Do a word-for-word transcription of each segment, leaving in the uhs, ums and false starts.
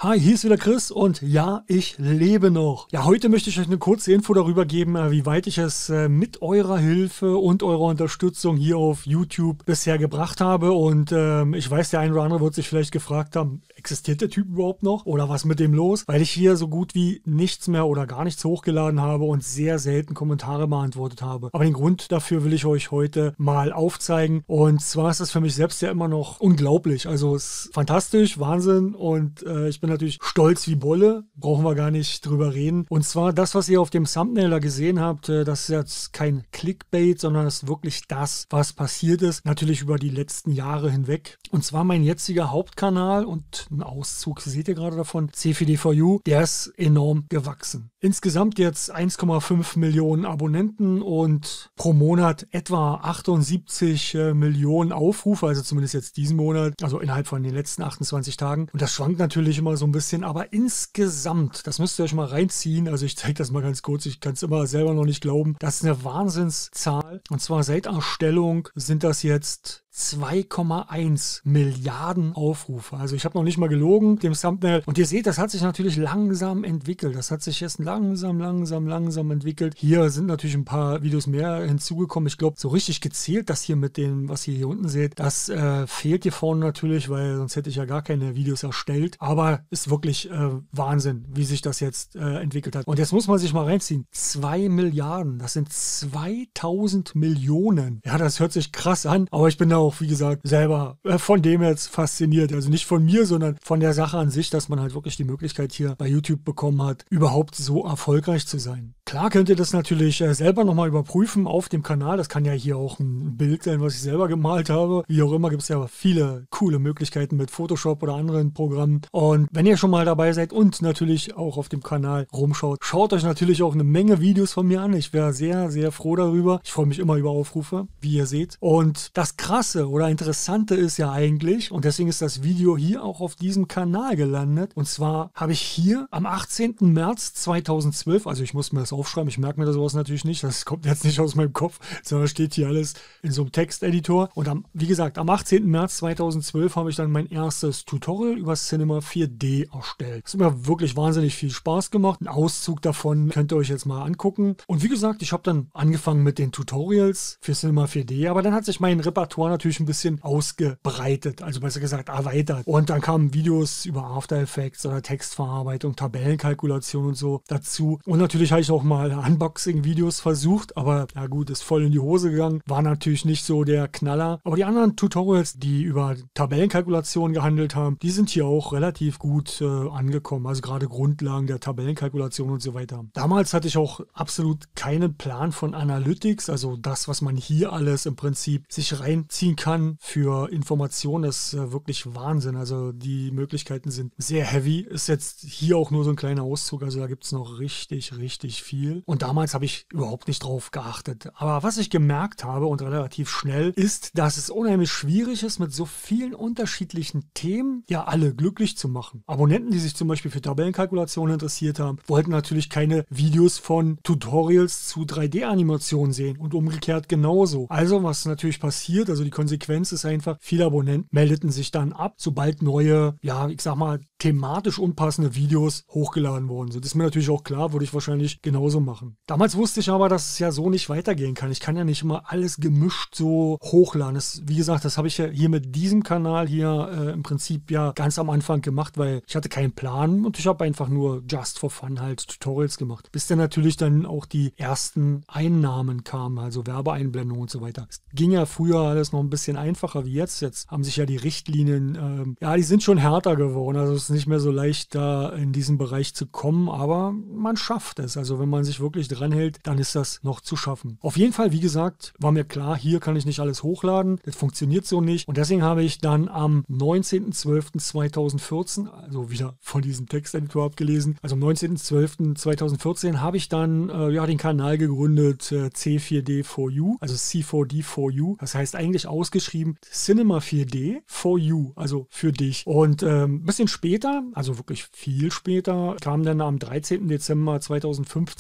Hi, hier ist wieder Chris und ja, ich lebe noch. Ja, heute möchte ich euch eine kurze Info darüber geben, wie weit ich es mit eurer Hilfe und eurer Unterstützung hier auf YouTube bisher gebracht habe. Und ähm, ich weiß, der eine oder andere wird sich vielleicht gefragt haben, existiert der Typ überhaupt noch oder was mit dem los? Weil ich hier so gut wie nichts mehr oder gar nichts hochgeladen habe und sehr selten Kommentare beantwortet habe. Aber den Grund dafür will ich euch heute mal aufzeigen. Und zwar ist es für mich selbst ja immer noch unglaublich. Also es ist fantastisch, Wahnsinn und äh, ich bin natürlich stolz wie Bolle, brauchen wir gar nicht drüber reden. Und zwar das, was ihr auf dem Thumbnail da gesehen habt, das ist jetzt kein Clickbait, sondern das ist wirklich das, was passiert ist. Natürlich über die letzten Jahre hinweg. Und zwar mein jetziger Hauptkanal und ein Auszug, seht ihr gerade davon, C vier D four U, der ist enorm gewachsen. Insgesamt jetzt eins Komma fünf Millionen Abonnenten und pro Monat etwa achtundsiebzig äh, Millionen Aufrufe, also zumindest jetzt diesen Monat, also innerhalb von den letzten achtundzwanzig Tagen. Und das schwankt natürlich immer so ein bisschen, aber insgesamt, das müsst ihr euch mal reinziehen, also ich zeige das mal ganz kurz, ich kann es immer selber noch nicht glauben, das ist eine Wahnsinnszahl. Und zwar seit Erstellung sind das jetzt zwei Komma eins Milliarden Aufrufe. Also ich habe noch nicht mal gelogen, dem Thumbnail. Und ihr seht, das hat sich natürlich langsam entwickelt. Das hat sich jetzt langsam, langsam, langsam entwickelt. Hier sind natürlich ein paar Videos mehr hinzugekommen. Ich glaube, so richtig gezählt, das hier mit dem, was ihr hier unten seht, das äh, fehlt hier vorne natürlich, weil sonst hätte ich ja gar keine Videos erstellt. Aber ist wirklich äh, Wahnsinn, wie sich das jetzt äh, entwickelt hat. Und jetzt muss man sich mal reinziehen. zwei Milliarden, das sind zweitausend Millionen. Ja, das hört sich krass an, aber ich bin da auch, wie gesagt, selber äh, von dem jetzt fasziniert. Also nicht von mir, sondern von der Sache an sich, dass man halt wirklich die Möglichkeit hier bei YouTube bekommen hat, überhaupt so erfolgreich zu sein. Klar könnt ihr das natürlich äh, selber nochmal überprüfen auf dem Kanal. Das kann ja hier auch ein Bild sein, was ich selber gemalt habe. Wie auch immer, gibt es ja viele coole Möglichkeiten mit Photoshop oder anderen Programmen. Und wenn ihr schon mal dabei seid und natürlich auch auf dem Kanal rumschaut, schaut euch natürlich auch eine Menge Videos von mir an. Ich wäre sehr, sehr froh darüber. Ich freue mich immer über Aufrufe, wie ihr seht. Und das Krasse oder Interessante ist ja eigentlich, und deswegen ist das Video hier auch auf diesem Kanal gelandet. Und zwar habe ich hier am achtzehnten März zweitausendzwölf, also ich muss mir das aufschreiben, ich merke mir das sowas natürlich nicht, das kommt jetzt nicht aus meinem Kopf, sondern steht hier alles in so einem Texteditor. Und am, wie gesagt, am achtzehnten März zweitausendzwölf habe ich dann mein erstes Tutorial über Cinema vier D erstellt. Das hat mir wirklich wahnsinnig viel Spaß gemacht. Ein Auszug davon könnt ihr euch jetzt mal angucken. Und wie gesagt, ich habe dann angefangen mit den Tutorials für Cinema vier D, aber dann hat sich mein Repertoire natürlich ein bisschen ausgebreitet, also besser gesagt erweitert. Und dann kamen Videos über After Effects oder Textverarbeitung, Tabellenkalkulation und so dazu. Und natürlich habe ich auch mal Unboxing-Videos versucht, aber ja gut, ist voll in die Hose gegangen. War natürlich nicht so der Knaller. Aber die anderen Tutorials, die über Tabellenkalkulation gehandelt haben, die sind hier auch relativ gut äh, angekommen. Also gerade Grundlagen der Tabellenkalkulation und so weiter. Damals hatte ich auch absolut keinen Plan von Analytics, also das, was man hier alles im Prinzip sich reinziehen kann für Informationen, das ist äh, wirklich Wahnsinn. Also die Möglichkeiten sind sehr heavy. Ist jetzt hier auch nur so ein kleiner Auszug, also da gibt es noch richtig, richtig viel. Und damals habe ich überhaupt nicht drauf geachtet. Aber was ich gemerkt habe und relativ schnell, ist, dass es unheimlich schwierig ist, mit so vielen unterschiedlichen Themen ja alle glücklich zu machen. Abonnenten, die sich zum Beispiel für Tabellenkalkulationen interessiert haben, wollten natürlich keine Videos von Tutorials zu drei D-Animationen sehen und umgekehrt genauso. Also was natürlich passiert, also die Konsequenz ist einfach, viele Abonnenten meldeten sich dann ab, sobald neue, ja, ich sag mal, thematisch unpassende Videos hochgeladen worden sind. Das ist mir natürlich auch klar, würde ich wahrscheinlich genauso machen. Damals wusste ich aber, dass es ja so nicht weitergehen kann. Ich kann ja nicht immer alles gemischt so hochladen. Das, wie gesagt, das habe ich ja hier mit diesem Kanal hier äh, im Prinzip ja ganz am Anfang gemacht, weil ich hatte keinen Plan und ich habe einfach nur just for fun halt Tutorials gemacht. Bis dann natürlich dann auch die ersten Einnahmen kamen, also Werbeeinblendungen und so weiter. Es ging ja früher alles noch ein bisschen einfacher wie jetzt. Jetzt haben sich ja die Richtlinien, ähm, ja, die sind schon härter geworden. Also es ist nicht mehr so leicht, da in diesen Bereich zu kommen, aber man schafft es. Also wenn man sich wirklich dran hält, dann ist das noch zu schaffen. Auf jeden Fall, wie gesagt, war mir klar, hier kann ich nicht alles hochladen. Das funktioniert so nicht. Und deswegen habe ich dann am neunzehnten zwölften zweitausendvierzehn, also wieder von diesem Texteditor abgelesen, also am neunzehnten zwölften zweitausendvierzehn habe ich dann äh, ja den Kanal gegründet, äh, C vier D four U, also C vier D four U. Das heißt eigentlich ausgeschrieben Cinema vier D for You, also für dich. Und ähm, ein bisschen später, also wirklich viel später, kam dann am dreizehnten Dezember zweitausendfünfzehn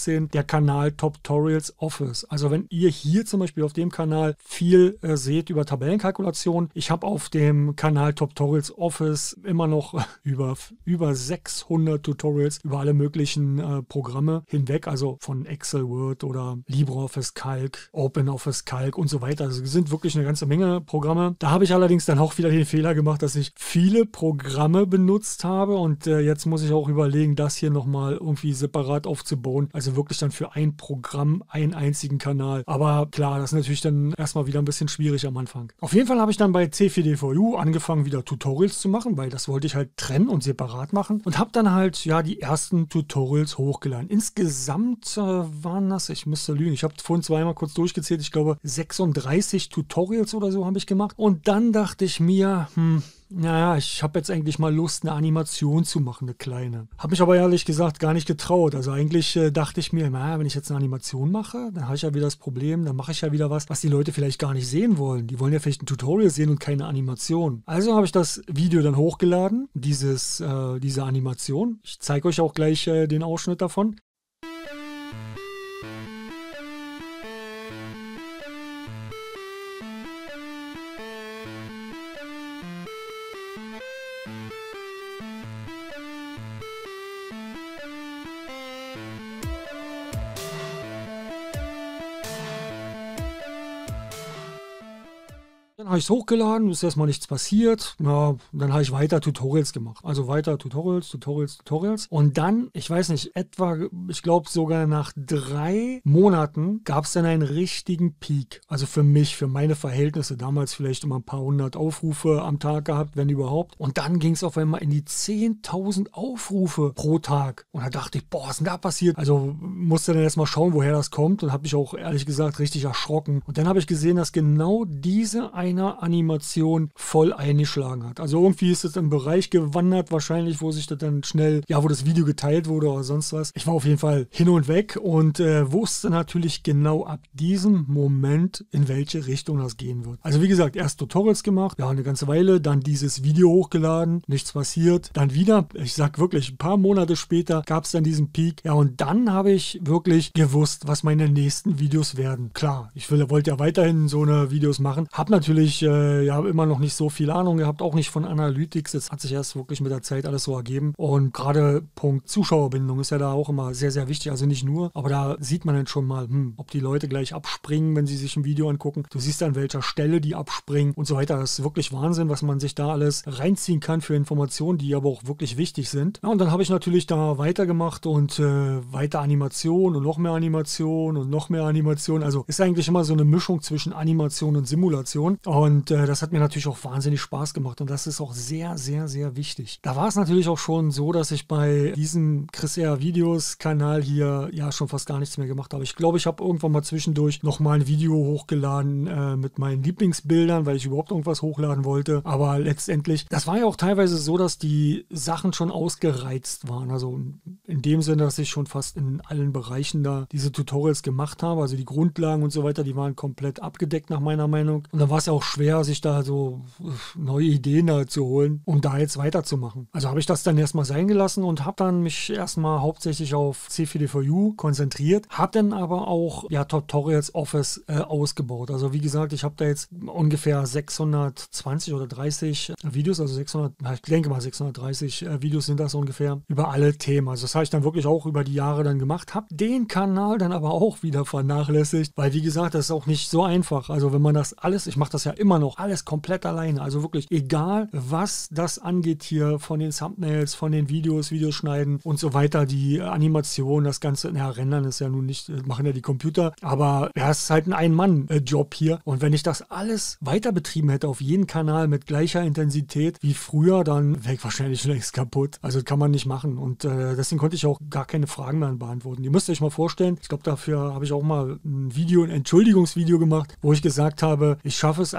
siebzehn der Kanal Tutorials Office. Also wenn ihr hier zum Beispiel auf dem Kanal viel äh, seht über Tabellenkalkulation, ich habe auf dem Kanal Tutorials Office immer noch über, über sechshundert Tutorials über alle möglichen äh, Programme hinweg, also von Excel, Word oder LibreOffice Calc, OpenOffice Calc und so weiter. Also es sind wirklich eine ganze Menge Programme. Da habe ich allerdings dann auch wieder den Fehler gemacht, dass ich viele Programme benutzt habe und äh, jetzt muss ich auch überlegen, das hier nochmal irgendwie separat aufzubauen. Also wirklich dann für ein Programm einen einzigen Kanal. Aber klar, das ist natürlich dann erstmal wieder ein bisschen schwierig am Anfang. Auf jeden Fall habe ich dann bei C vier D V U angefangen, wieder Tutorials zu machen, weil das wollte ich halt trennen und separat machen und habe dann halt ja die ersten Tutorials hochgeladen. Insgesamt äh, waren das, ich müsste lügen, ich habe vorhin zweimal kurz durchgezählt, ich glaube sechsunddreißig Tutorials oder so habe ich gemacht. Und dann dachte ich mir, hm, naja, ich habe jetzt eigentlich mal Lust, eine Animation zu machen, eine kleine. Habe mich aber ehrlich gesagt gar nicht getraut. Also eigentlich äh, dachte ich mir, naja, wenn ich jetzt eine Animation mache, dann habe ich ja wieder das Problem, dann mache ich ja wieder was, was die Leute vielleicht gar nicht sehen wollen. Die wollen ja vielleicht ein Tutorial sehen und keine Animation. Also habe ich das Video dann hochgeladen, dieses, äh, diese Animation. Ich zeige euch auch gleich äh, den Ausschnitt davon. Dann habe ich es hochgeladen, ist erstmal nichts passiert. Ja, dann habe ich weiter Tutorials gemacht. Also weiter Tutorials, Tutorials, Tutorials. Und dann, ich weiß nicht, etwa, ich glaube sogar nach drei Monaten gab es dann einen richtigen Peak. Also für mich, für meine Verhältnisse. Damals vielleicht immer ein paar hundert Aufrufe am Tag gehabt, wenn überhaupt. Und dann ging es auf einmal in die zehntausend Aufrufe pro Tag. Und da dachte ich, boah, was ist denn da passiert? Also musste dann erstmal schauen, woher das kommt. Und habe mich auch ehrlich gesagt richtig erschrocken. Und dann habe ich gesehen, dass genau diese eine Animation voll eingeschlagen hat. Also irgendwie ist es im Bereich gewandert, wahrscheinlich, wo sich das dann schnell, ja, wo das Video geteilt wurde oder sonst was. Ich war auf jeden Fall hin und weg und äh, wusste natürlich genau ab diesem Moment, in welche Richtung das gehen wird. Also wie gesagt, erst Tutorials gemacht, ja, eine ganze Weile, dann dieses Video hochgeladen, nichts passiert. Dann wieder, ich sag wirklich, ein paar Monate später gab es dann diesen Peak. Ja, und dann habe ich wirklich gewusst, was meine nächsten Videos werden. Klar, ich will, wollte ja weiterhin so eine Videos machen. Hab natürlich Ich äh, ja, immer noch nicht so viel Ahnung gehabt, auch nicht von Analytics. Das hat sich erst wirklich mit der Zeit alles so ergeben. Und gerade Punkt Zuschauerbindung ist ja da auch immer sehr, sehr wichtig. Also nicht nur, aber da sieht man dann schon mal, hm, ob die Leute gleich abspringen, wenn sie sich ein Video angucken. Du siehst an welcher Stelle die abspringen und so weiter. Das ist wirklich Wahnsinn, was man sich da alles reinziehen kann für Informationen, die aber auch wirklich wichtig sind. Ja, und dann habe ich natürlich da weitergemacht und äh, weiter Animation und noch mehr Animation und noch mehr Animation. Also ist eigentlich immer so eine Mischung zwischen Animation und Simulation. Und äh, das hat mir natürlich auch wahnsinnig Spaß gemacht und das ist auch sehr, sehr, sehr wichtig. Da war es natürlich auch schon so, dass ich bei diesem Chris R. Videos Kanal hier ja schon fast gar nichts mehr gemacht habe. Ich glaube, ich habe irgendwann mal zwischendurch nochmal ein Video hochgeladen äh, mit meinen Lieblingsbildern, weil ich überhaupt irgendwas hochladen wollte. Aber letztendlich, das war ja auch teilweise so, dass die Sachen schon ausgereizt waren. Also in dem Sinne, dass ich schon fast in allen Bereichen da diese Tutorials gemacht habe. Also die Grundlagen und so weiter, die waren komplett abgedeckt nach meiner Meinung. Und dann war es ja auch schwer, sich da so neue Ideen da zu holen, um da jetzt weiterzumachen. Also habe ich das dann erstmal sein gelassen und habe dann mich erstmal hauptsächlich auf C vier D V U konzentriert, habe dann aber auch ja Tutorials Office äh, ausgebaut. Also wie gesagt, ich habe da jetzt ungefähr sechshundertzwanzig oder dreißig Videos, also sechshundert, ich denke mal sechshundertdreißig äh, Videos sind das ungefähr, über alle Themen. Also das habe ich dann wirklich auch über die Jahre dann gemacht, habe den Kanal dann aber auch wieder vernachlässigt, weil wie gesagt, das ist auch nicht so einfach. Also wenn man das alles, ich mache das ja immer noch alles komplett alleine. Also wirklich egal, was das angeht hier von den Thumbnails, von den Videos, Videos schneiden und so weiter, die Animation, das Ganze, ja, rendern ist ja nun nicht, machen ja die Computer, aber ja, es ist halt ein Ein-Mann-Job hier und wenn ich das alles weiter betrieben hätte auf jeden Kanal mit gleicher Intensität wie früher, dann wäre ich wahrscheinlich längst kaputt. Also das kann man nicht machen und äh, deswegen konnte ich auch gar keine Fragen mehr beantworten. Ihr müsst euch mal vorstellen, ich glaube, dafür habe ich auch mal ein Video, ein Entschuldigungsvideo gemacht, wo ich gesagt habe, ich schaffe es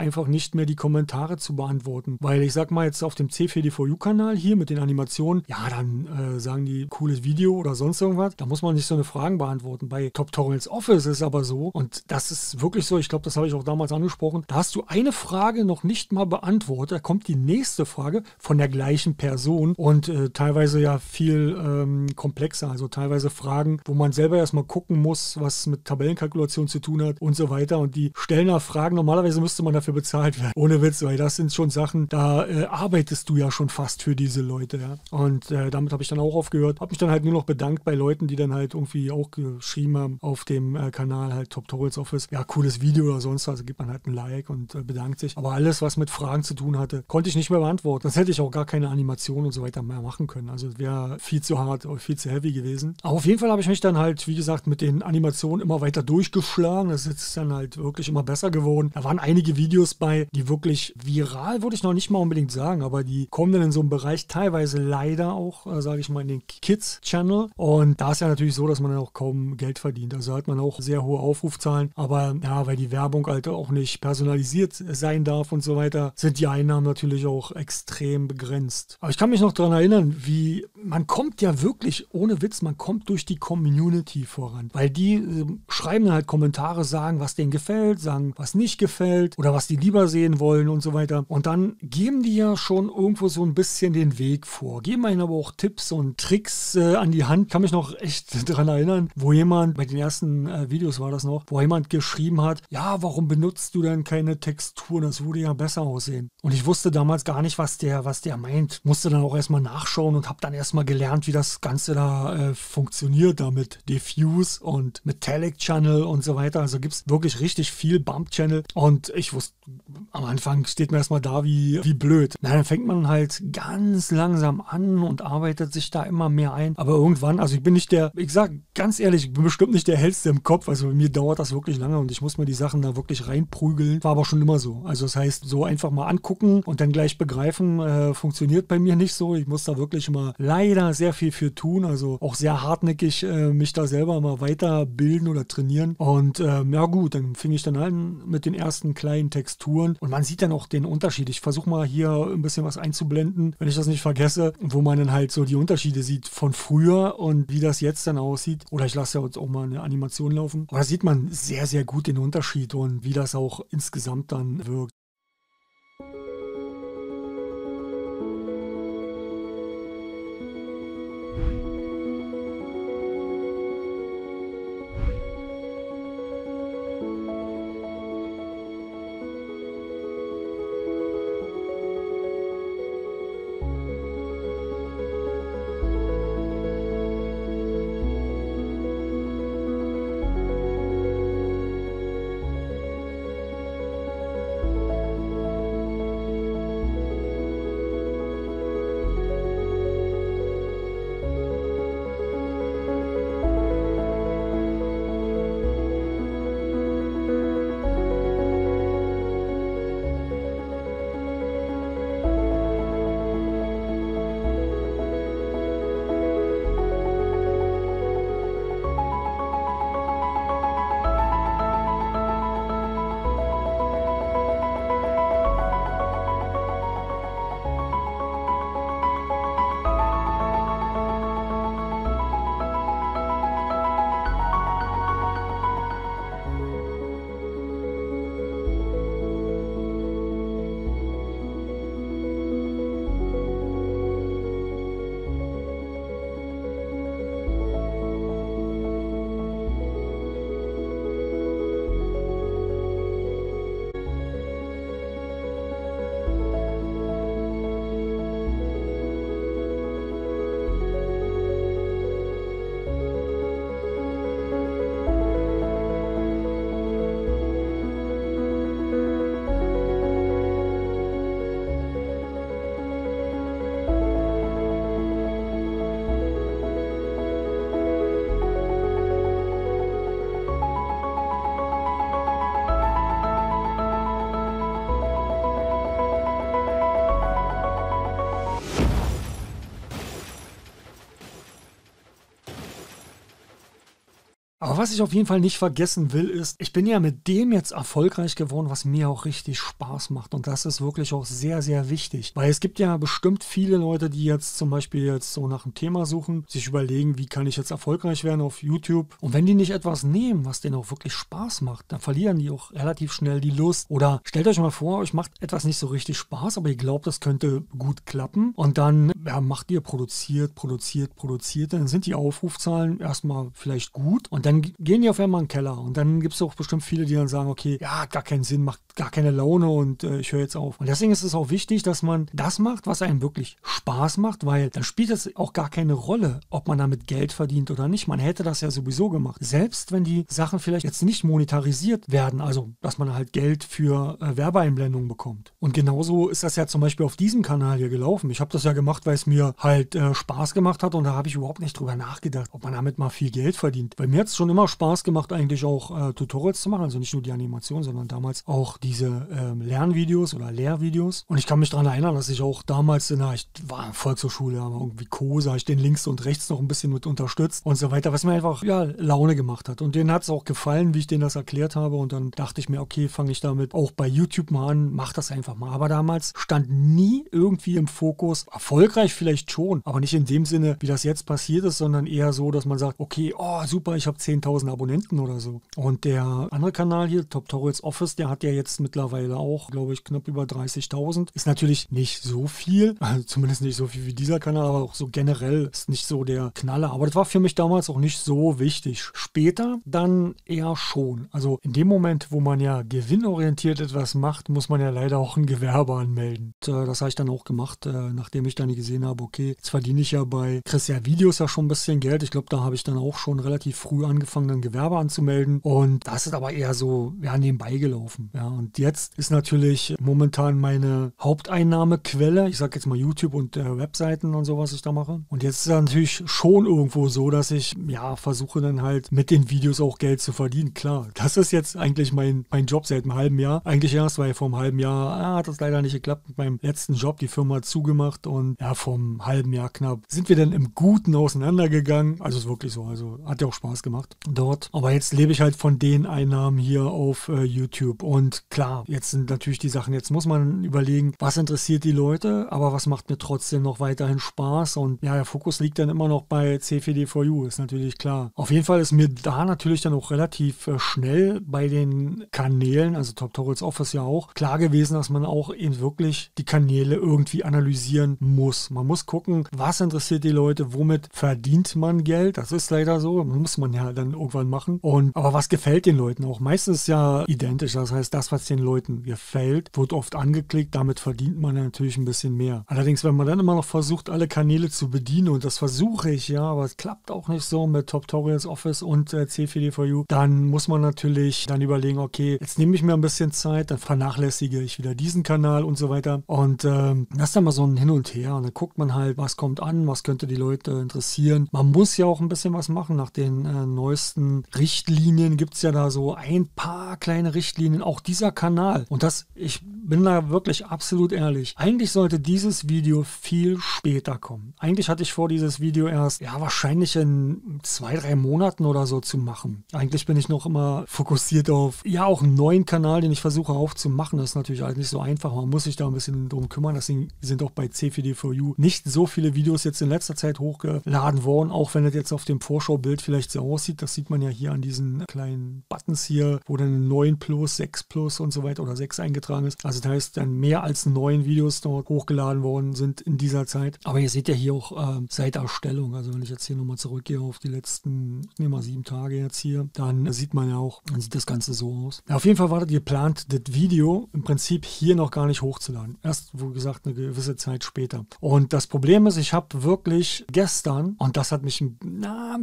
einfach nicht mehr die Kommentare zu beantworten. Weil ich sag mal jetzt auf dem C vier D V U-Kanal hier mit den Animationen, ja, dann äh, sagen die cooles Video oder sonst irgendwas. Da muss man nicht so eine Fragen beantworten. Bei Tutorials Office ist aber so, und das ist wirklich so, ich glaube, das habe ich auch damals angesprochen, da hast du eine Frage noch nicht mal beantwortet, da kommt die nächste Frage von der gleichen Person und äh, teilweise ja viel ähm, komplexer, also teilweise Fragen, wo man selber erstmal gucken muss, was mit Tabellenkalkulation zu tun hat und so weiter, und die stellen da Fragen, normalerweise müsste man dafür bezahlt werden, ohne Witz, weil das sind schon Sachen, da äh, arbeitest du ja schon fast für diese Leute, ja, und äh, damit habe ich dann auch aufgehört, habe mich dann halt nur noch bedankt bei Leuten, die dann halt irgendwie auch geschrieben haben auf dem äh, Kanal halt Tutorials Office, ja, cooles Video oder sonst was, also gibt man halt ein Like und äh, bedankt sich, aber alles, was mit Fragen zu tun hatte, konnte ich nicht mehr beantworten, sonst hätte ich auch gar keine Animation und so weiter mehr machen können, also wäre viel zu hart, viel zu heavy gewesen, aber auf jeden Fall habe ich mich dann halt, wie gesagt, mit den Animationen immer weiter durchgeschlagen, das ist dann halt wirklich immer besser geworden, da waren einige Videos bei, die wirklich viral, würde ich noch nicht mal unbedingt sagen, aber die kommen dann in so einem Bereich teilweise leider auch, äh, sage ich mal, in den Kids-Channel, und da ist ja natürlich so, dass man dann auch kaum Geld verdient, also hat man auch sehr hohe Aufrufzahlen, aber ja, weil die Werbung halt auch nicht personalisiert sein darf und so weiter, sind die Einnahmen natürlich auch extrem begrenzt. Aber ich kann mich noch daran erinnern, wie man kommt ja wirklich, ohne Witz, man kommt durch die Community voran, weil die äh, schreiben dann halt Kommentare, sagen, was denen gefällt, sagen, was nicht gefällt oder was die lieber sehen wollen und so weiter, und dann geben die ja schon irgendwo so ein bisschen den Weg vor, geben einem aber auch Tipps und Tricks äh, an die Hand. Ich kann mich noch echt daran erinnern, wo jemand, bei den ersten äh, Videos war das noch, wo jemand geschrieben hat, ja, warum benutzt du denn keine Texturen, das würde ja besser aussehen. Und ich wusste damals gar nicht, was der, was der meint. Musste dann auch erstmal nachschauen und habe dann erstmal gelernt, wie das Ganze da äh, funktioniert, da mit Diffuse und Metallic Channel und so weiter. Also gibt es wirklich richtig viel Bump Channel, und ich wusste, am Anfang steht man erstmal da wie, wie blöd. Na, dann fängt man halt ganz langsam an und arbeitet sich da immer mehr ein. Aber irgendwann, also ich bin nicht der, ich sag ganz ehrlich, ich bin bestimmt nicht der hellste im Kopf. Also bei mir dauert das wirklich lange und ich muss mir die Sachen da wirklich reinprügeln. War aber schon immer so. Also das heißt, so einfach mal angucken und dann gleich begreifen, äh, funktioniert bei mir nicht so. Ich muss da wirklich immer leider sehr viel für tun. Also auch sehr hartnäckig äh, mich da selber mal weiterbilden oder trainieren. Und ähm, ja gut, dann fing ich dann an mit den ersten kleinen Texturen und man sieht dann auch den Unterschied. Ich versuche mal hier ein bisschen was einzublenden, wenn ich das nicht vergesse, wo man dann halt so die Unterschiede sieht von früher und wie das jetzt dann aussieht. Oder ich lasse ja jetzt auch mal eine Animation laufen. Aber da sieht man sehr, sehr gut den Unterschied und wie das auch insgesamt dann wirkt. Aber was ich auf jeden Fall nicht vergessen will, ist, ich bin ja mit dem jetzt erfolgreich geworden, was mir auch richtig Spaß macht. Und das ist wirklich auch sehr, sehr wichtig. Weil es gibt ja bestimmt viele Leute, die jetzt zum Beispiel jetzt so nach einem Thema suchen, sich überlegen, wie kann ich jetzt erfolgreich werden auf YouTube. Und wenn die nicht etwas nehmen, was denen auch wirklich Spaß macht, dann verlieren die auch relativ schnell die Lust. Oder stellt euch mal vor, euch macht etwas nicht so richtig Spaß, aber ihr glaubt, das könnte gut klappen. Und dann ja, macht ihr, produziert, produziert, produziert. Dann sind die Aufrufzahlen erstmal vielleicht gut. Und dann gehen die auf einmal in den Keller. Und dann gibt es auch bestimmt viele, die dann sagen, okay, ja, gar keinen Sinn, macht gar keine Laune und äh, ich höre jetzt auf. Und deswegen ist es auch wichtig, dass man das macht, was einem wirklich Spaß macht, weil dann spielt es auch gar keine Rolle, ob man damit Geld verdient oder nicht. Man hätte das ja sowieso gemacht. Selbst wenn die Sachen vielleicht jetzt nicht monetarisiert werden, also dass man halt Geld für äh, Werbeeinblendungen bekommt. Und genauso ist das ja zum Beispiel auf diesem Kanal hier gelaufen. Ich habe das ja gemacht, weil es mir halt äh, Spaß gemacht hat und da habe ich überhaupt nicht drüber nachgedacht, ob man damit mal viel Geld verdient. Bei mir hat es schon immer Spaß gemacht, eigentlich auch äh, Tutorials zu machen, also nicht nur die Animation, sondern damals auch diese ähm, Lernvideos oder Lehrvideos. Und ich kann mich daran erinnern, dass ich auch damals in der, ich war Volkshochschule, aber irgendwie Kose, habe ich den links und rechts noch ein bisschen mit unterstützt und so weiter, was mir einfach ja Laune gemacht hat. Und denen hat es auch gefallen, wie ich denen das erklärt habe. Und dann dachte ich mir, okay, fange ich damit auch bei YouTube mal an, mach das einfach mal. Aber damals stand nie irgendwie im Fokus, erfolgreich vielleicht schon, aber nicht in dem Sinne, wie das jetzt passiert ist, sondern eher so, dass man sagt, okay, oh super, ich habe zehntausend Abonnenten oder so. Und der andere Kanal hier, Toptorials Office, der hat ja jetzt mittlerweile auch, glaube ich, knapp über dreißigtausend. Ist natürlich nicht so viel, also zumindest nicht so viel wie dieser Kanal, aber auch so generell ist nicht so der Knaller. Aber das war für mich damals auch nicht so wichtig. Später dann eher schon. Also in dem Moment, wo man ja gewinnorientiert etwas macht, muss man ja leider auch ein Gewerbe anmelden. Und, äh, das habe ich dann auch gemacht, äh, nachdem ich dann gesehen habe, okay, jetzt verdiene ich ja bei Christian Videos ja schon ein bisschen Geld. Ich glaube, da habe ich dann auch schon relativ früh angefangen, ein Gewerbe anzumelden. Und das ist aber eher so, ja, nebenbei gelaufen. Ja, und jetzt ist natürlich momentan meine Haupteinnahmequelle, ich sage jetzt mal YouTube und äh, Webseiten und so, was ich da mache. Und jetzt ist es natürlich schon irgendwo so, dass ich, ja, versuche dann halt mit den Videos auch Geld zu verdienen. Klar, das ist jetzt eigentlich mein, mein Job seit einem halben Jahr. Eigentlich erst, weil vor einem halben Jahr ah, hat das leider nicht geklappt mit meinem letzten Job. Die Firma hat zugemacht und ja, vor einem halben Jahr knapp sind wir dann im Guten auseinandergegangen. Also ist wirklich so. Also hat ja auch Spaß gemacht dort. Aber jetzt lebe ich halt von den Einnahmen hier auf äh, YouTube. Und klar, jetzt sind natürlich die Sachen, jetzt muss man überlegen, was interessiert die Leute, aber was macht mir trotzdem noch weiterhin Spaß. Und ja, der Fokus liegt dann immer noch bei C vier D four U, ist natürlich klar. Auf jeden Fall ist mir da natürlich dann auch relativ äh, schnell bei den Kanälen, also Toptorials Office ja auch, klar gewesen, dass man auch eben wirklich die Kanäle irgendwie analysieren muss. Man muss gucken, was interessiert die Leute, womit verdient man Geld. Das ist leider so, das muss man ja dann irgendwann machen. Und aber was gefällt den Leuten auch? Meistens ja identisch, das heißt, das, was den Leuten gefällt, wird oft angeklickt, damit verdient man natürlich ein bisschen mehr. Allerdings, wenn man dann immer noch versucht, alle Kanäle zu bedienen, und das versuche ich ja, aber es klappt auch nicht so mit Toptorials Office und äh, C vier D four U, dann muss man natürlich dann überlegen, okay, jetzt nehme ich mir ein bisschen Zeit, dann vernachlässige ich wieder diesen Kanal und so weiter. Und ähm, das ist dann mal so ein Hin und Her. Und dann guckt man halt, was kommt an, was könnte die Leute interessieren. Man muss ja auch ein bisschen was machen. Nach den äh, neuesten Richtlinien gibt es ja da so ein paar kleine Richtlinien. Auch dieser Kanal. Und das, ich bin da wirklich absolut ehrlich. Eigentlich sollte dieses Video viel später kommen. Eigentlich hatte ich vor, dieses Video erst, ja, wahrscheinlich in zwei, drei Monaten oder so zu machen. Eigentlich bin ich noch immer fokussiert auf, ja, auch einen neuen Kanal, den ich versuche aufzumachen. Das ist natürlich halt nicht so einfach. Man muss sich da ein bisschen drum kümmern. Deswegen sind auch bei C vier D four U nicht so viele Videos jetzt in letzter Zeit hochgeladen worden, auch wenn das jetzt auf dem Vorschaubild vielleicht so aussieht. Das sieht man ja hier an diesen kleinen Buttons hier, wo dann neun plus, sechs plus und so weiter oder sechs eingetragen ist. Also das heißt, dann mehr als neun Videos dort hochgeladen worden sind in dieser Zeit. Aber ihr seht ja hier auch äh, seit Erstellung, also wenn ich jetzt hier nochmal zurückgehe auf die letzten, ich nehme mal sieben Tage jetzt hier, dann sieht man ja auch, dann sieht das Ganze so aus. Ja, auf jeden Fall war das geplant, das Video im Prinzip hier noch gar nicht hochzuladen. Erst, wie gesagt, eine gewisse Zeit später. Und das Problem ist, ich habe wirklich gestern, und das hat mich, na,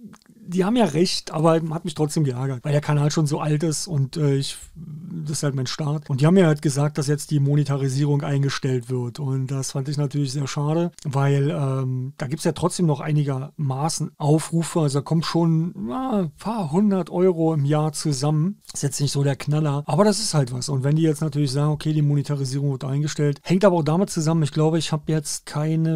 die haben ja recht, aber hat mich trotzdem geärgert, weil der Kanal schon so alt ist und äh, ich, das ist halt mein Start. Und die haben mir halt gesagt, dass jetzt die Monetarisierung eingestellt wird. Und das fand ich natürlich sehr schade, weil ähm, da gibt es ja trotzdem noch einigermaßen Aufrufe. Also da kommt schon ja, ein paar hundert Euro im Jahr zusammen. Ist jetzt nicht so der Knaller, aber das ist halt was. Und wenn die jetzt natürlich sagen, okay, die Monetarisierung wird eingestellt, hängt aber auch damit zusammen, ich glaube, ich habe jetzt keine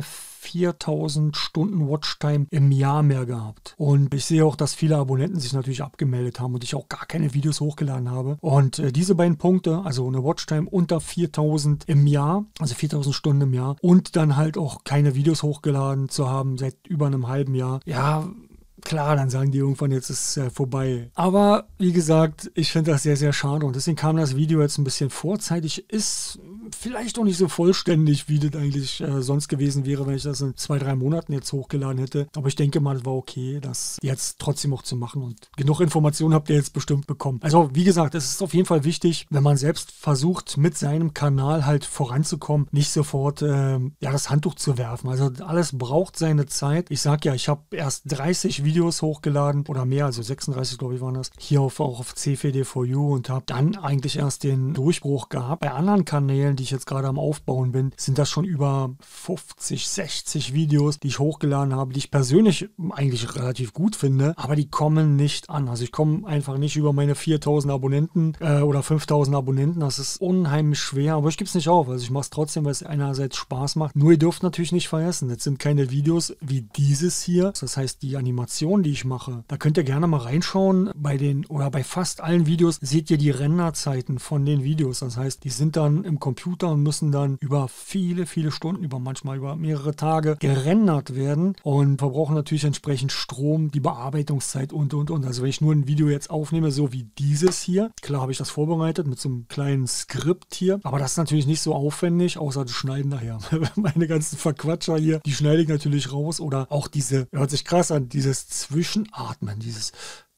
viertausend Stunden Watchtime im Jahr mehr gehabt. Und ich sehe auch, dass viele Abonnenten sich natürlich abgemeldet haben und ich auch gar keine Videos hochgeladen habe. Und äh, diese beiden Punkte, also eine Watchtime unter viertausend im Jahr, also viertausend Stunden im Jahr und dann halt auch keine Videos hochgeladen zu haben seit über einem halben Jahr, ja, klar, dann sagen die irgendwann, jetzt ist es äh, vorbei. Aber wie gesagt, ich finde das sehr, sehr schade und deswegen kam das Video jetzt ein bisschen vorzeitig. Ist vielleicht auch nicht so vollständig, wie das eigentlich äh, sonst gewesen wäre, wenn ich das in zwei, drei Monaten jetzt hochgeladen hätte. Aber ich denke mal, es war okay, das jetzt trotzdem auch zu machen und genug Informationen habt ihr jetzt bestimmt bekommen. Also wie gesagt, es ist auf jeden Fall wichtig, wenn man selbst versucht, mit seinem Kanal halt voranzukommen, nicht sofort äh, ja, das Handtuch zu werfen. Also alles braucht seine Zeit. Ich sag ja, ich habe erst dreißig Videos hochgeladen oder mehr, also sechsunddreißig glaube ich waren das, hier auf, auch auf C V D for You und habe dann eigentlich erst den Durchbruch gehabt. Bei anderen Kanälen, die ich jetzt gerade am Aufbauen bin, sind das schon über fünfzig, sechzig Videos, die ich hochgeladen habe, die ich persönlich eigentlich relativ gut finde, aber die kommen nicht an. Also ich komme einfach nicht über meine viertausend Abonnenten äh, oder fünftausend Abonnenten. Das ist unheimlich schwer, aber ich gebe es nicht auf. Also ich mache es trotzdem, weil es einerseits Spaß macht. Nur ihr dürft natürlich nicht vergessen, das sind keine Videos wie dieses hier. Das heißt, die Animation, die ich mache, da könnt ihr gerne mal reinschauen. Bei den oder bei fast allen Videos seht ihr die Renderzeiten von den Videos. Das heißt, die sind dann im Computer und müssen dann über viele, viele Stunden, über manchmal über mehrere Tage gerendert werden und verbrauchen natürlich entsprechend Strom, die Bearbeitungszeit und, und, und. Also wenn ich nur ein Video jetzt aufnehme, so wie dieses hier, klar habe ich das vorbereitet mit so einem kleinen Skript hier, aber das ist natürlich nicht so aufwendig, außer das Schneiden nachher. Meine ganzen Verquatscher hier, die schneide ich natürlich raus oder auch diese, hört sich krass an, dieses Zwischenatmen, dieses...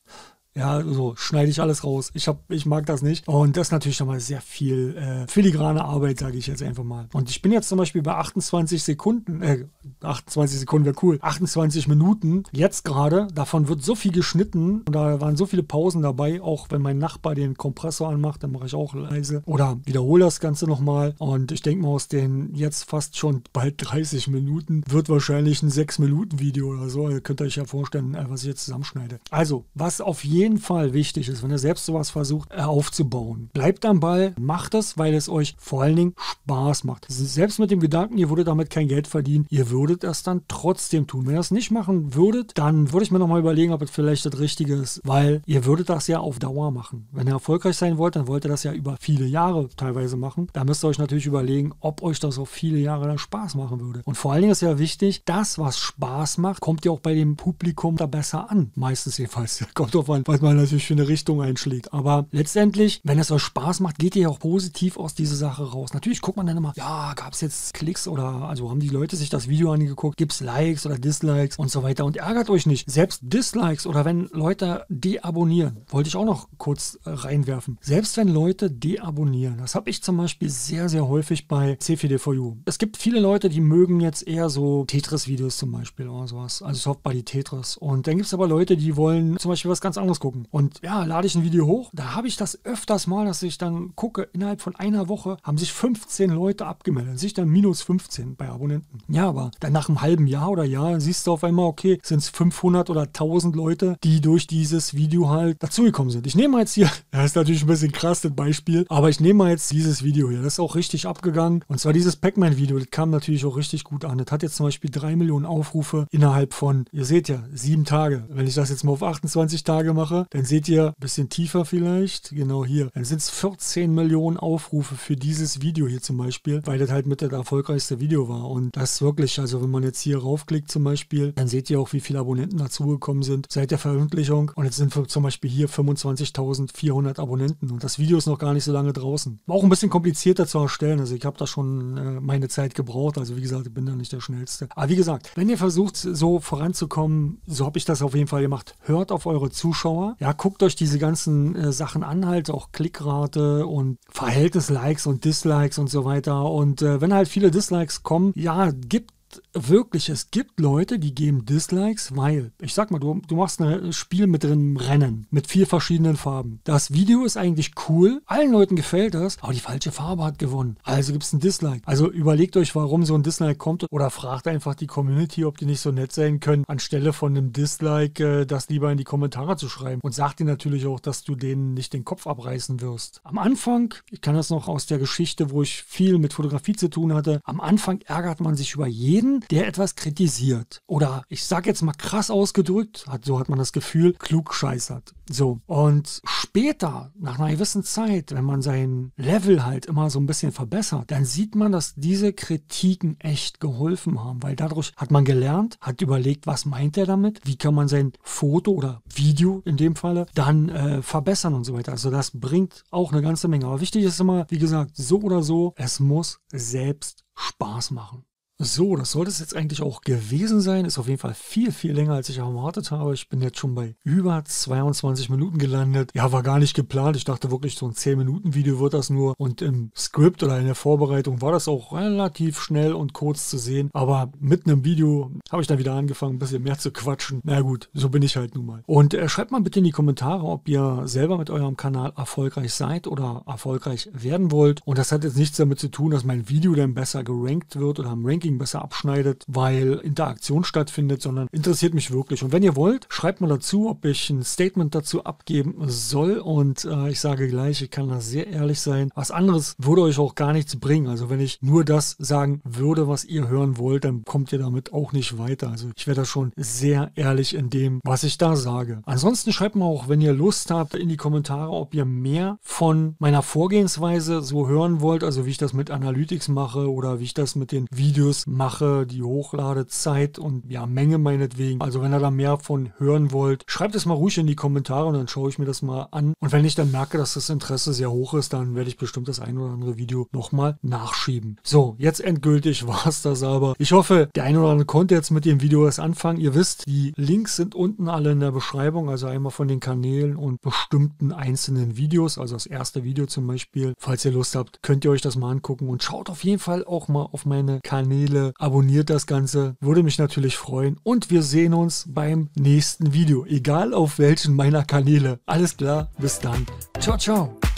Ja, so schneide ich alles raus. Ich, hab, ich mag das nicht. Und das ist natürlich nochmal sehr viel äh, filigrane Arbeit, sage ich jetzt einfach mal. Und ich bin jetzt zum Beispiel bei achtundzwanzig Sekunden, äh, achtundzwanzig Sekunden wäre cool, achtundzwanzig Minuten jetzt gerade. Davon wird so viel geschnitten und da waren so viele Pausen dabei. Auch wenn mein Nachbar den Kompressor anmacht, dann mache ich auch leise oder wiederhole das Ganze nochmal. Und ich denke mal, aus den jetzt fast schon bald dreißig Minuten wird wahrscheinlich ein sechs Minuten Video oder so. Also könnt ihr euch ja vorstellen, äh, was ich jetzt zusammenschneide. Also, was auf jeden jeden Fall wichtig ist, wenn ihr selbst sowas versucht äh, aufzubauen. Bleibt am Ball, macht es, weil es euch vor allen Dingen Spaß macht. Selbst mit dem Gedanken, ihr würdet damit kein Geld verdienen, ihr würdet es dann trotzdem tun. Wenn ihr es nicht machen würdet, dann würde ich mir nochmal überlegen, ob es vielleicht das Richtige ist, weil ihr würdet das ja auf Dauer machen. Wenn ihr erfolgreich sein wollt, dann wollt ihr das ja über viele Jahre teilweise machen. Da müsst ihr euch natürlich überlegen, ob euch das auf viele Jahre dann Spaß machen würde. Und vor allen Dingen ist ja wichtig, das, was Spaß macht, kommt ja auch bei dem Publikum da besser an. Meistens jedenfalls. Kommt drauf an, was man natürlich für eine Richtung einschlägt. Aber letztendlich, wenn es euch Spaß macht, geht ihr ja auch positiv aus dieser Sache raus. Natürlich guckt man dann immer, ja, gab es jetzt Klicks oder, also haben die Leute sich das Video angeguckt, gibt es Likes oder Dislikes und so weiter und ärgert euch nicht. Selbst Dislikes oder wenn Leute deabonnieren, wollte ich auch noch kurz äh, reinwerfen. Selbst wenn Leute deabonnieren, das habe ich zum Beispiel sehr, sehr häufig bei C V D for You. Es gibt viele Leute, die mögen jetzt eher so Tetris-Videos zum Beispiel oder sowas, also Softbody Tetris. Und dann gibt es aber Leute, die wollen zum Beispiel was ganz anderes gucken. Und ja, lade ich ein Video hoch, da habe ich das öfters mal, dass ich dann gucke, innerhalb von einer Woche haben sich fünfzehn Leute abgemeldet. Sich dann minus fünfzehn bei Abonnenten. Ja, aber dann nach einem halben Jahr oder Jahr siehst du auf einmal, okay, sind es fünfhundert oder tausend Leute, die durch dieses Video halt dazugekommen sind. Ich nehme mal jetzt hier, das ist natürlich ein bisschen krass, das Beispiel, aber ich nehme mal jetzt dieses Video hier. Das ist auch richtig abgegangen. Und zwar dieses Pac-Man-Video, das kam natürlich auch richtig gut an. Das hat jetzt zum Beispiel drei Millionen Aufrufe innerhalb von, ihr seht ja, sieben Tage. Wenn ich das jetzt mal auf achtundzwanzig Tage mache, dann seht ihr, ein bisschen tiefer vielleicht, genau hier, dann sind es vierzehn Millionen Aufrufe für dieses Video hier zum Beispiel, weil das halt mit das erfolgreichste Video war. Und das ist wirklich, also wenn man jetzt hier raufklickt zum Beispiel, dann seht ihr auch, wie viele Abonnenten dazugekommen sind seit der Veröffentlichung. Und jetzt sind wir zum Beispiel hier fünfundzwanzigtausendvierhundert Abonnenten. Und das Video ist noch gar nicht so lange draußen. War auch ein bisschen komplizierter zu erstellen. Also ich habe da schon äh, meine Zeit gebraucht. Also wie gesagt, ich bin da nicht der Schnellste. Aber wie gesagt, wenn ihr versucht, so voranzukommen, so habe ich das auf jeden Fall gemacht. Hört auf eure Zuschauer. Ja, guckt euch diese ganzen äh, Sachen an, halt auch Klickrate und Verhältnis Likes und Dislikes und so weiter. Und äh, wenn halt viele Dislikes kommen, ja, gibt wirklich, es gibt Leute, die geben Dislikes, weil, ich sag mal, du, du machst ein Spiel mit einem Rennen, mit vier verschiedenen Farben. Das Video ist eigentlich cool, allen Leuten gefällt das, aber die falsche Farbe hat gewonnen. Also gibt es ein Dislike. Also überlegt euch, warum so ein Dislike kommt oder fragt einfach die Community, ob die nicht so nett sein können, anstelle von einem Dislike äh, das lieber in die Kommentare zu schreiben. Und sagt dir natürlich auch, dass du denen nicht den Kopf abreißen wirst. Am Anfang, ich kann das noch aus der Geschichte, wo ich viel mit Fotografie zu tun hatte, am Anfang ärgert man sich über jeden jeden, der etwas kritisiert oder ich sag jetzt mal krass ausgedrückt, hat, so hat man das Gefühl, klug scheißert. So, und später, nach einer gewissen Zeit, wenn man sein Level halt immer so ein bisschen verbessert, dann sieht man, dass diese Kritiken echt geholfen haben, weil dadurch hat man gelernt, hat überlegt, was meint er damit, wie kann man sein Foto oder Video in dem Falle dann äh, verbessern und so weiter. Also das bringt auch eine ganze Menge. Aber wichtig ist immer, wie gesagt, so oder so, es muss selbst Spaß machen. So, das sollte es jetzt eigentlich auch gewesen sein. Ist auf jeden Fall viel, viel länger, als ich erwartet habe. Ich bin jetzt schon bei über zweiundzwanzig Minuten gelandet. Ja, war gar nicht geplant. Ich dachte wirklich, so ein zehn Minuten Video wird das nur. Und im Skript oder in der Vorbereitung war das auch relativ schnell und kurz zu sehen. Aber mitten im Video habe ich dann wieder angefangen, ein bisschen mehr zu quatschen. Na gut, so bin ich halt nun mal. Und äh, schreibt mal bitte in die Kommentare, ob ihr selber mit eurem Kanal erfolgreich seid oder erfolgreich werden wollt. Und das hat jetzt nichts damit zu tun, dass mein Video dann besser gerankt wird oder am Ranking besser abschneidet, weil Interaktion stattfindet, sondern interessiert mich wirklich. Und wenn ihr wollt, schreibt mal dazu, ob ich ein Statement dazu abgeben soll. Und äh, ich sage gleich, ich kann da sehr ehrlich sein. Was anderes würde euch auch gar nichts bringen. Also wenn ich nur das sagen würde, was ihr hören wollt, dann kommt ihr damit auch nicht weiter. Also ich werde da schon sehr ehrlich in dem, was ich da sage. Ansonsten schreibt mal auch, wenn ihr Lust habt, in die Kommentare, ob ihr mehr von meiner Vorgehensweise so hören wollt, also wie ich das mit Analytics mache oder wie ich das mit den Videos mache, die Hochladezeit und ja, Menge meinetwegen. Also wenn ihr da mehr von hören wollt, schreibt es mal ruhig in die Kommentare und dann schaue ich mir das mal an. Und wenn ich dann merke, dass das Interesse sehr hoch ist, dann werde ich bestimmt das ein oder andere Video nochmal nachschieben. So, jetzt endgültig war es das aber. Ich hoffe, der eine oder andere konnte jetzt mit dem Video was anfangen. Ihr wisst, die Links sind unten alle in der Beschreibung, also einmal von den Kanälen und bestimmten einzelnen Videos, also das erste Video zum Beispiel. Falls ihr Lust habt, könnt ihr euch das mal angucken und schaut auf jeden Fall auch mal auf meine Kanäle, abonniert das Ganze, würde mich natürlich freuen und wir sehen uns beim nächsten Video, egal auf welchen meiner Kanäle. Alles klar, bis dann. Ciao, ciao.